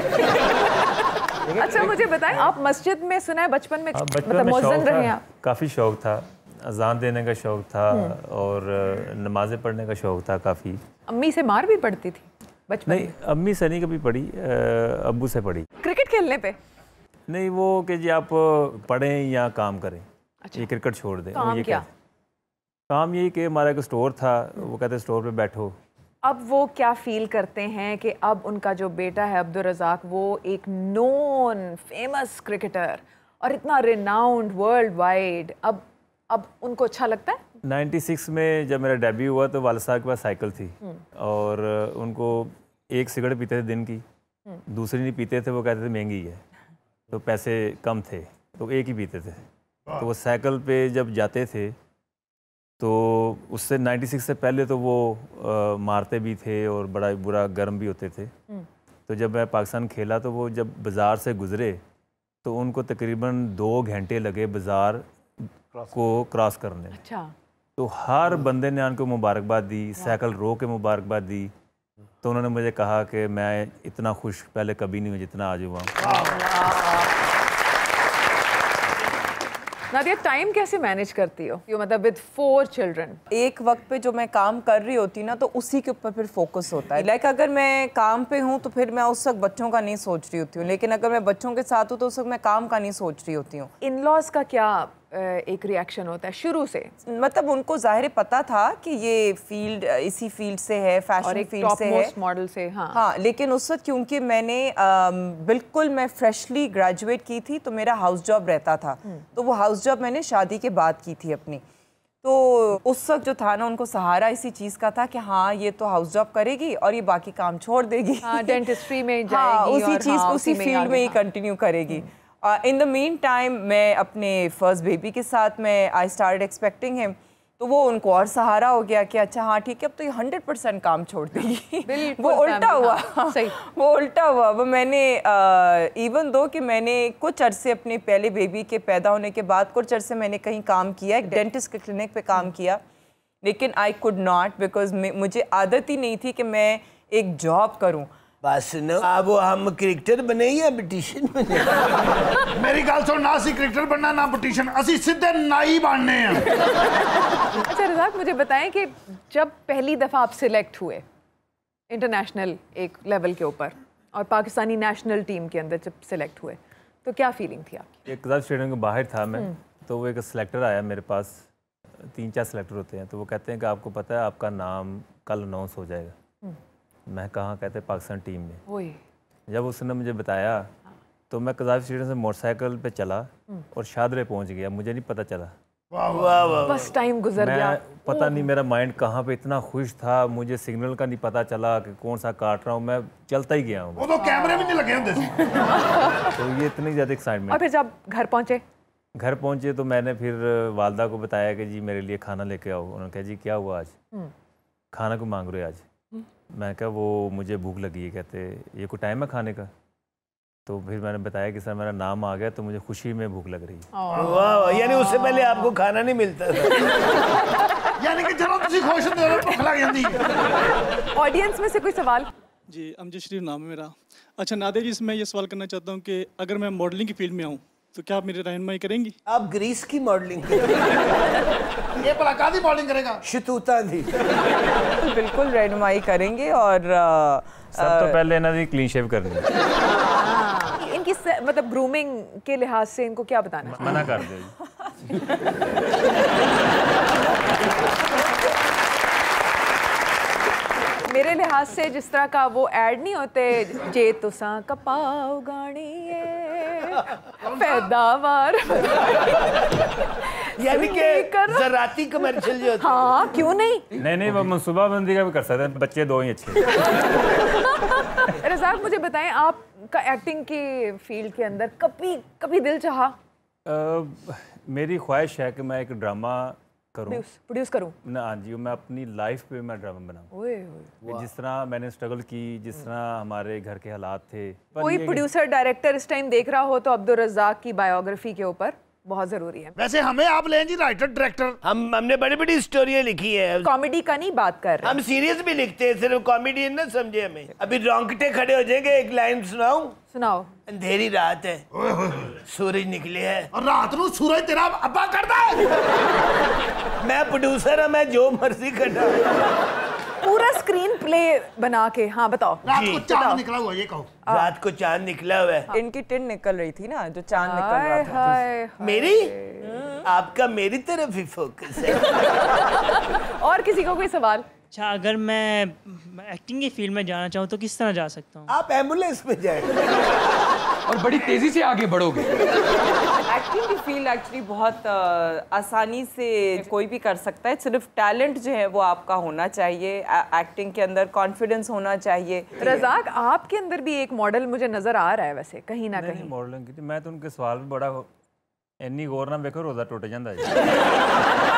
अच्छा मुझे बताएं, आप मस्जिद में सुना है बचपन में मतलब मुअज्जिन रहे हैं? काफ़ी शौक था, अजान देने का शौक था और नमाजें पढ़ने का शौक था काफ़ी। अम्मी से मार भी पड़ती थी बचपन? नहीं, अम्मी से नहीं कभी पढ़ी, अब्बू से पढ़ी। क्रिकेट खेलने पे? नहीं, वो कि जी आप पढ़ें या काम करें। अच्छा। ये क्रिकेट छोड़ दें। काम ये क्या? काम यही कि हमारा एक स्टोर था, वो कहते स्टोर पे बैठो। अब वो क्या फील करते हैं कि अब उनका जो बेटा है अब्दुल रज़ाक, वो एक नोन फेमस क्रिकेटर और इतना रिनाउंड वर्ल्ड वाइड, अब उनको अच्छा लगता है? 96 में जब मेरा डेब्यू हुआ तो वालिद साहब के पास साइकिल थी और उनको एक सिगरेट पीते थे दिन की, दूसरी नहीं पीते थे, वो कहते थे महंगी है, तो पैसे कम थे तो एक ही पीते थे। तो वो साइकिल पे जब जाते थे तो उससे 96 से पहले तो वो मारते भी थे और बड़ा बुरा गर्म भी होते थे। तो जब मैं पाकिस्तान खेला तो वो जब बाज़ार से गुज़रे तो उनको तकरीबन 2 घंटे लगे बाज़ार को क्रॉस करने। अच्छा। तो हर बंदे ने उनको मुबारकबाद दी, साइकिल रो के मुबारकबाद दी। तो उन्होंने मुझे कहा कि मैं इतना खुश पहले कभी नहीं हुआ जितना आज हुआ। नादिया, टाइम कैसे मैनेज करती हो? मतलब विद 4 चिल्ड्रन। एक वक्त पे जो मैं काम कर रही होती ना तो उसी के ऊपर फिर फोकस होता है। लाइक अगर मैं काम पे हूँ तो फिर मैं उस वक्त बच्चों का नहीं सोच रही होती हूँ, लेकिन अगर मैं बच्चों के साथ हूँ तो उस वक्त मैं काम का नहीं सोच रही होती हूँ। इन लॉज का क्या एक रिएक्शन होता है शुरू से? मतलब उनको जाहिर पता था कि ये फील्ड इसी फील्ड से है, फैशन फील्ड से है, मॉडल से। हाँ, लेकिन उस वक्त क्योंकि मैंने बिल्कुल मैं फ्रेशली ग्रेजुएट की थी तो मेरा हाउस जॉब रहता था, तो वो हाउस जॉब मैंने शादी के बाद की थी अपनी। तो उस वक्त जो था ना उनको सहारा इसी चीज़ का था कि हाँ ये तो हाउस जॉब करेगी और ये बाकी काम छोड़ देगी, डेंटिस्ट्री में जाएगी, उसी चीज़ उसी फील्ड में ही कंटिन्यू करेगी। इन द मीन टाइम मैं अपने फर्स्ट बेबी के साथ मैं आई स्टार्टेड एक्सपेक्टिंग हिम, तो वो उनको और सहारा हो गया कि अच्छा हाँ ठीक है अब तो ये 100% काम छोड़ देगी। वो उल्टा हुआ। सही। वो उल्टा हुआ। वो मैंने इवन दो कि मैंने कुछ अरसे अपने पहले बेबी के पैदा होने के बाद कुछ अरसे मैंने कहीं काम किया, एक डेंटिस्ट के क्लिनिक पे काम किया, लेकिन आई कुड नॉट बिकॉज मुझे आदत ही नहीं थी कि मैं एक जॉब करूँ। बस न अब हम क्रिकेटर बने या ब्यूटिशियन बने? मेरी गल सुन, ना सी क्रिकेटर बनना ना ब्यूटिशियन, असी सीधे नाई बनने हैं। अच्छा रज़ाक, मुझे बताएं कि जब पहली दफ़ा आप सिलेक्ट हुए इंटरनेशनल एक लेवल के ऊपर और पाकिस्तानी नेशनल टीम के अंदर जब सिलेक्ट हुए तो क्या फीलिंग थी आपकी? एक स्टेडियम के बाहर था मैं, तो वो एक सिलेक्टर आया मेरे पास, 3-4 सिलेक्टर होते हैं, तो वो कहते हैं कि आपको पता है आपका नाम कल अनाउंस हो जाएगा। मैं कहाँ? कहते पाकिस्तान टीम में। जब उसने मुझे बताया तो मैं कज़ाफ स्टेडियम से मोटरसाइकिल पे चला और शादरे पहुंच गया, मुझे नहीं पता चला। बस टाइम गुजर गया, पता नहीं मेरा माइंड कहाँ पे इतना खुश था, मुझे सिग्नल का नहीं पता चला कि कौन सा काट रहा हूँ, मैं चलता ही गया हूँ। वो तो कैमरे भी नहीं लगे होंगे। तो ये इतनी ज़्यादा एक्साइटमेंट। और फिर जब घर पहुँचे तो मैंने फिर वालदा को बताया कि जी मेरे लिए खाना लेके आओ। उन्होंने कहा जी क्या हुआ आज, खाना को मांग रहे हो आज? मैं कहा वो मुझे भूख लगी है। कहते ये कोई टाइम है खाने का? तो फिर मैंने बताया कि सर मेरा नाम आ गया तो मुझे खुशी में भूख लग रही है। वाह, यानी उससे पहले आपको खाना नहीं मिलता था। यानी कि चलो तुसी खुश होते हो भूख लग जाती है। ऑडियंस में से कोई सवाल? जी अमजद शरीफ नाम है मेरा। अच्छा नादिया जी, मैं ये सवाल करना चाहता हूँ कि अगर मैं मॉडलिंग की फील्ड में आऊँ तो क्या आप मेरी रहनुमाई करेंगी? आप ग्रीस की मॉडलिंग ये भला कादी मॉडलिंग करेगा? शतूता दी। बिल्कुल रहनुमाई करेंगे। और सब तो पहले ना जी क्लीन शेव करनी है। इनकी मतलब ग्रूमिंग के लिहाज से इनको क्या बताना? मना कर दे। मेरे लिहाज से जिस तरह का वो ऐड नहीं होते, जे तुसा कपाओ गानी पैदावार, यानी कि ज़राती कमर्शियल जो होते हैं। हाँ क्यों नहीं? नहीं वो मनसूबाबंदी का भी कर सकते हैं, बच्चे 2 ही अच्छे। रज़ाक मुझे बताएं, आपका एक्टिंग के फील्ड के अंदर कभी दिल चाहा? मेरी ख्वाहिश है कि मैं एक ड्रामा करूं, प्रोड्यूस करूं ना। हाँ जी, मैं अपनी लाइफ पे मैं ड्रामा बनाऊं। जिस तरह मैंने स्ट्रगल की, जिस तरह हमारे घर के हालात थे। कोई प्रोड्यूसर डायरेक्टर इस टाइम देख रहा हो तो अब्दुल रज़ाक की बायोग्राफी के ऊपर बहुत जरूरी है। वैसे हमें आप लें जी राइटर डायरेक्टर। हमने बड़ी बड़ी स्टोरियां लिखी है। कॉमेडी का नहीं बात कर रहे, हम सीरियस भी लिखते हैं, सिर्फ कॉमेडी ना समझे हमें। अभी रोंगटे खड़े हो जाएंगे। एक लाइन सुनाओ। अंधेरी रात है, सूरज निकले है। और रात को सूरज तेरा अब्बा करता है। मैं प्रोड्यूसर हूं, मैं जो मर्जी करता। पूरा स्क्रीन प्ले बना के। हाँ बताओ। रात को चांद निकला हुआ, ये कहो। रात को चांद निकला हुआ है। इनकी टिन निकल रही थी ना, जो चांद निकल रहा था। मेरी आपका मेरी तरफ ही फोकस है। और किसी को कोई सवाल? अच्छा, अगर मैं एक्टिंग की फील्ड में जाना चाहूँ तो किस तरह जा सकता हूँ? आप एम्बुलेंस में जाए और बड़ी तेजी से आगे बढ़ोगे। एक्टिंग की फील्ड एक्चुअली बहुत आसानी से कोई भी कर सकता है, सिर्फ टैलेंट जो है वो आपका होना चाहिए। एक्टिंग के अंदर कॉन्फिडेंस होना चाहिए। रज़ाक, आपके अंदर भी एक मॉडल मुझे नजर आ रहा है वैसे कहीं ना कहीं। मॉडलिंग की मैं तो उनके सवाल भी बड़ा इन्नी गौर ना देखो, रोजा टूट जाता है।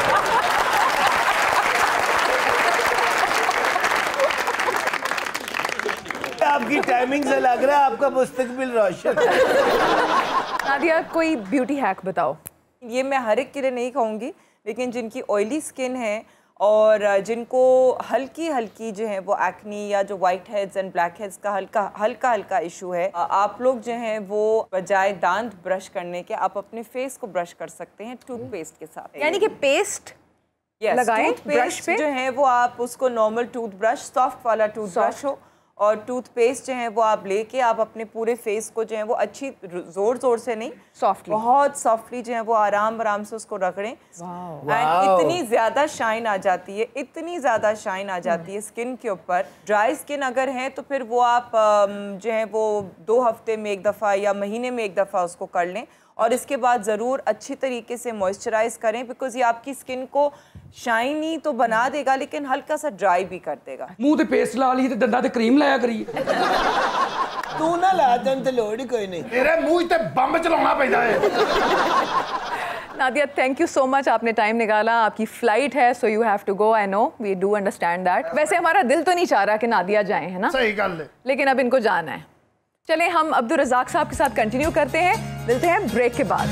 आपकी टाइमिंग से लग रहा है आपका मुस्तकबिल रोशन। नादिया, कोई ब्यूटी हैक बताओ। ये मैं हर एक के लिए नहीं कहूँगी, लेकिन जिनकी ऑयली स्किन है और जिनको हल्की हल्की जो है वो एक्नी या जो white heads and black heads का हल्का इशू है, आप लोग जो हैं वो बजाय दांत ब्रश करने के आप अपने फेस को ब्रश कर सकते हैं टूथपेस्ट के साथ। यानी कि पेस्ट लगाएं ब्रश पे जो है वो आप उसको नॉर्मल टूथब्रश, सॉफ्ट वाला टूथब्रश हो, और टूथपेस्ट जो है वो आप लेके आप अपने पूरे फेस को जो है वो अच्छी जोर से नहीं, सॉफ्टली, बहुत सॉफ्टली जो है वो आराम से उसको रगड़ें। एंड इतनी ज़्यादा शाइन आ जाती है, इतनी ज़्यादा शाइन आ जाती है स्किन के ऊपर। ड्राई स्किन अगर है तो फिर वो आप जो है वो 2 हफ्ते में एक दफ़ा या महीने में एक दफ़ा उसको कर लें, और इसके बाद ज़रूर अच्छी तरीके से मॉइस्चराइज करें, बिकॉज ये आपकी स्किन को शाइनी तो बना देगा लेकिन हल्का सा ड्राई भी कर देगा। मुंह ते पेस्ट ला ली ते दंदा ते क्रीम लाया करिए। तू ना ला, तन ते लोड़ ही कोई नहीं। तेरे मुंह ते बंब चलाना पैदा है। Nadia, thank you so much, आपने टाइम निकाला, आपकी फ्लाइट है, so you have to go. I know, we do understand that. वैसे हमारा दिल तो नहीं चाह रहा कि नादिया जाए, है ना? सही गल है, लेकिन अब इनको जाना है। चलें, हम अब्दुल रज़ाक साहब के साथ कंटिन्यू करते हैं, मिलते हैं ब्रेक के बाद।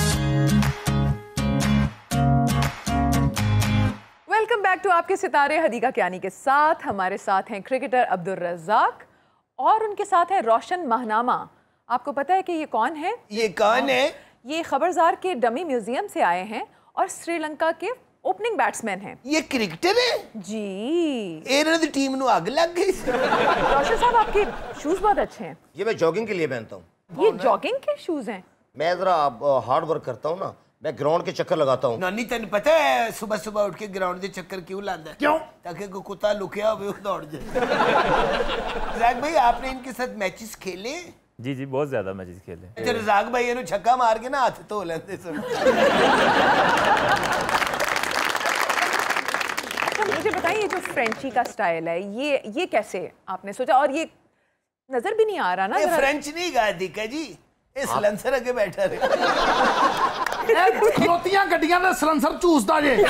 वेलकम बैक टू आपके सितारे हदीका कियानी के साथ। हमारे साथ हैं क्रिकेटर अब्दुल रज़ाक और उनके साथ है रोशन महनामा। आपको पता है कि ये कौन है? ये कौन है? ये खबरजार के डमी म्यूजियम से आए हैं और श्रीलंका के ओपनिंग बैट्समैन हैं। ये क्रिकेटर है जी। इन्होंने तो टीम ਨੂੰ आग लग गई। रोशन साहब, आपके शूज बहुत अच्छे हैं। ये मैं जॉगिंग के लिए पहनता हूँ। ये जॉगिंग के शूज हैं? मैं जरा हार्ड वर्क करता हूँ ना, मैं ग्राउंड के चक्कर लगाता हूँ। नानी तेन पता है सुबह सुबह उठ के ग्राउंड के चक्कर क्यों लाता है? क्यों? ताकि कोई कुत्ता लुकिया हो दौड़ जाए। रज़ाक भाई, आपने इनके साथ मैचेस खेले? जी जी, बहुत ज़्यादा मैचेस खेले। अच्छा, रज़ाक भाई इन्हों छक्का मार के ना हाथ धो लेते सब। अच्छा, मुझे बताइए, ये जो फ्रेंची का स्टाइल है, ये कैसे आपने सोचा? और ये नजर भी नहीं आ रहा ना। ये फ्रेंच नहीं गा दीका जी, ये सलेंसर आगे बैठा रहे। खलोतियां गड्डियां ने सलेंसर चूसदा जे।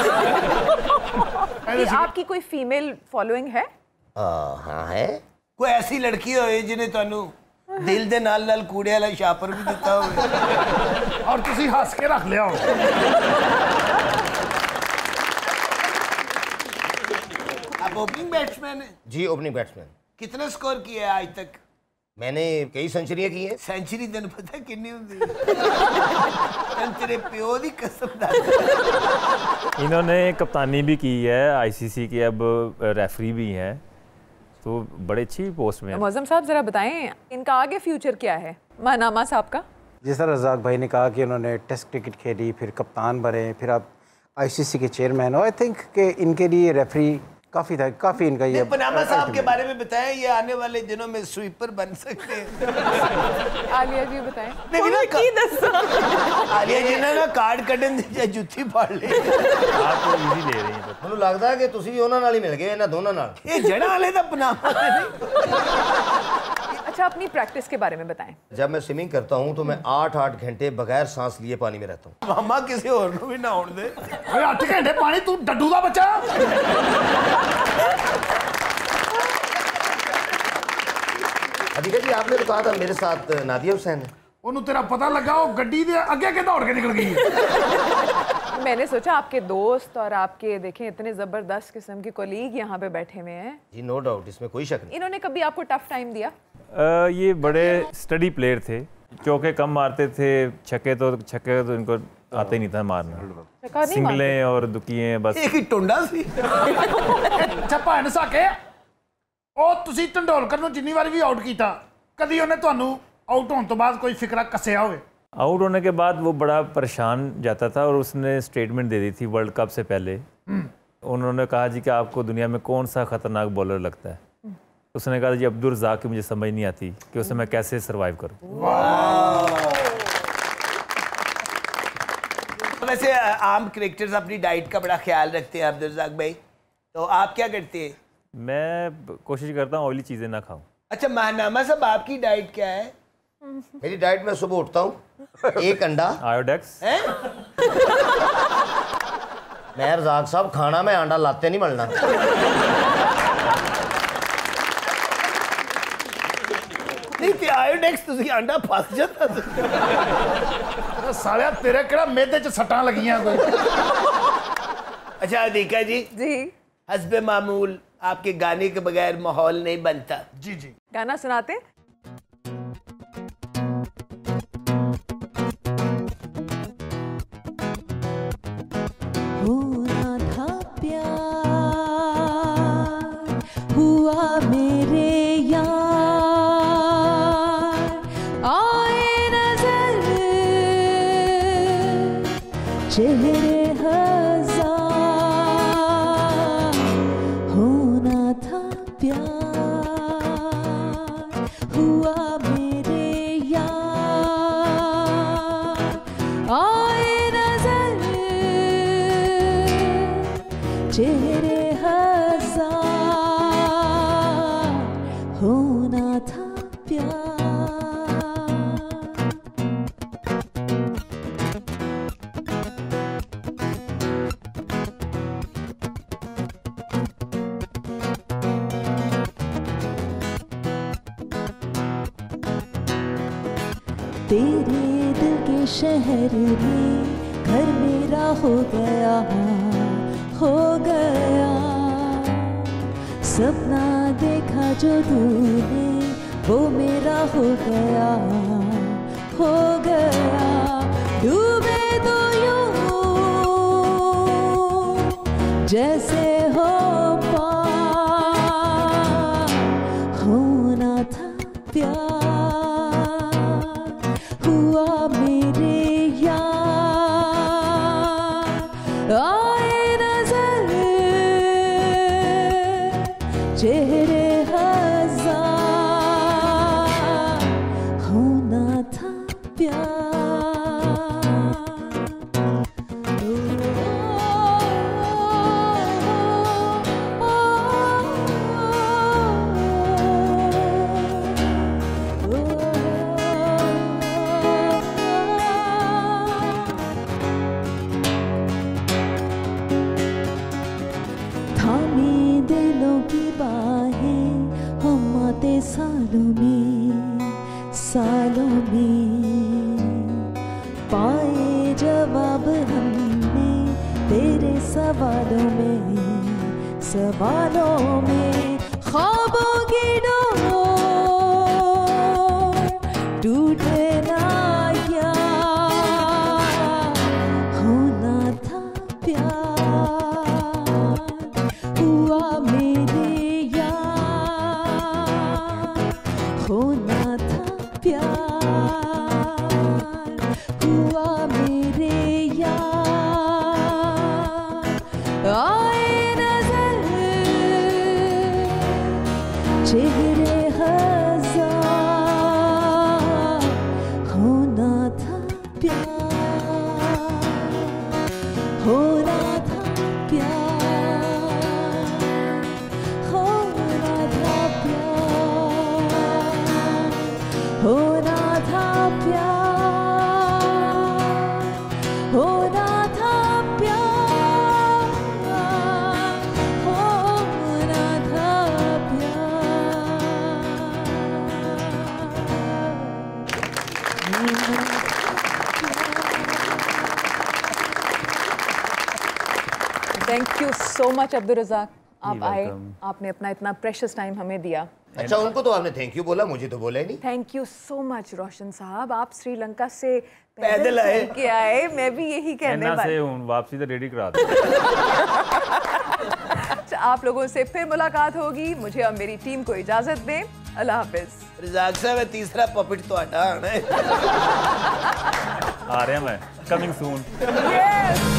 आपकी कोई फीमेल फॉलोइंग है? हाँ है। कोई ऐसी लड़की होए जिन्हें तानू दिल दे नाल नाल कूड़े वाला शापर भी दिता होवे और तुसी हंस के रख लिया हो। आप ओपनिंग बैट्समैन हैं? जी, ओपनिंग बैट्समैन। कितने स्कोर किए आज तक? मैंने कई सेंचुरियां की हैं। सेंचुरी तेन पता है कितनी होती है? तेरे प्यो दी कसम दा। इन्होंने कप्तानी भी की है, आईसीसी के अब रेफरी भी हैं, तो बड़े अच्छी पोस्ट में। मौज़म साहब, जरा बताएं इनका आगे फ्यूचर क्या है? महनामा साहब का जिस तरह रज़ाक भाई ने कहा कि उन्होंने टेस्ट क्रिकेट खेली, फिर कप्तान बने, फिर आप आईसीसी के चेयरमैन हो। आई थिंक कि इनके लिए रेफरी काफ़ी इनका ये। पनामा साहब के बारे में बताएं, ये आने वाले दिनों में स्वीपर बन सकते हैं। आलिया जी बताएं। आलिया जी ने ना कार्ड कटन दी जुत्ती फाड़ ली। आप तो इजी ले रही हैं। ਮੈਨੂੰ ਲੱਗਦਾ ਕਿ ਤੁਸੀਂ ਵੀ ਉਹਨਾਂ ਨਾਲ ਹੀ ਮਿਲ ਗਏ, ਇਹਨਾਂ ਦੋਨਾਂ ਨਾਲ। ये जड़ा वाले दा पनामा अच्छा, अपनी प्रैक्टिस के बारे में बताएं। जब मैं स्विमिंग करता हूँ तो मैं 8-8 घंटे बगैर सांस लिए पानी में रहता हूँ। मामा किसी और को भी ना होने दे। 8 घंटे पानी, तू डड्डू दा बच्चा। हदीका जी, आपने तो कहा था मेरे साथ नादिया हुसैन है। उन्हें तेरा पता लगा, वो गड्डी दे आगे के दौड़ के निकल गई है। मैंने सोचा आपके दोस्त और आपके देखें इतने जबरदस्त किस्म के कोलीग यहाँ पे बैठे हुए हैं। जी, नो डाउट, इसमें कोई शक नहीं। इन्होंने कभी आपको टफ टाइम दिया? ये बड़े स्टडी प्लेयर थे, चौके कम मारते थे, छक्के तो इनको आते ही नहीं था मारना। सिंगलें और दुकियां बस। एक ही टुंडा सी। अच्छा भैन साके, ਉਹ ਤੁਸੀਂ ਢੰਡੋਲਕਰ ਨੂੰ ਜਿੰਨੀ ਵਾਰੀ ਵੀ ਆਊਟ ਕੀਤਾ, कभी ਉਹਨੇ ਤੁਹਾਨੂੰ आउट होने तो बाद कोई फिक्रा कसिया हो? आउट होने के बाद वो बड़ा परेशान जाता था और उसने स्टेटमेंट दे दी थी वर्ल्ड कप से पहले। उन्होंने कहा जी कि आपको दुनिया में कौन सा खतरनाक बॉलर लगता है? उसने कहा जी अब्दुल रज़ाक की मुझे समझ नहीं आती कि उसे मैं कैसे सर्वाइव करूं। वैसे आम क्रिकेटर्स अपनी डाइट का बड़ा ख्याल रखते हैं अब्दुल रज़ाक भाई, तो आप क्या करते हैं? मैं कोशिश करता हूँ ऑयली चीज़ें ना खाऊं। अच्छा महनामा साहब, आपकी डाइट क्या है? मेरी डाइट में सुबह उठता हूँ, एक अंडा आयोडेक्स। मैं रज़ाक साहब खाना में अंडा लाते नहीं मिलना। नहीं ते आयोडेक्स तुसी अंडा फस जाता। सालिया तेरे केड़ा मेदे च सट्टां लगियां कोई। अच्छा हदीका जी, हस्बे मामूल आपके गाने के बगैर माहौल नहीं बनता। जी जी, गाना सुनाते। होना था प्यार, हुआ मेरे यार, आए नजर चेहरे हजार। होना था प्यार, हुआ मेरे यार, आए नजर चेहरे हजार। होना था प्यार। तेरे दिल के शहर में घर मेरा हो गया, हो गया। सपना देखा जो तूने वो मेरा हो गया, हो गया। डूबे तो यूं जैसे हो पार, होना था प्यार, हुआ मेरे यार। आए नजर चेहरे हजार, होना था प्यार। सालों में, सालों में पाए जवाब हमने तेरे सवालों में, सवालों में। ख्वाबों की डोर टूटे ना यार, होना था प्यार, हुआ मेरे होना था प्यार, हुआ मेरे यार। आए नजर चेहरे हजार, होना था प्यार, होना था प्यार, होना था प्यार, होना था प्यार, होना था प्यार, होना था thank you so much Abdul Razzaq, आप आए, आपने अपना इतना प्रेशियस टाइम हमें दिया। अच्छा, उनको तो आपने थैंक यू बोला, मुझे तो बोला ही नहीं। Thank you so much Roshan sahab, आप श्रीलंका से पैदल आए के आए, मैं भी यही कहने वाली हूं। वापसी तो रेडी करा दो। आप लोगों से फिर मुलाकात होगी, मुझे और मेरी टीम को इजाजत दें। अल्लाह हाफिज। रज़ाक साहब तीसरा पॉपिट तो आना है। आ रहे हैं मैं, कमिंग सून।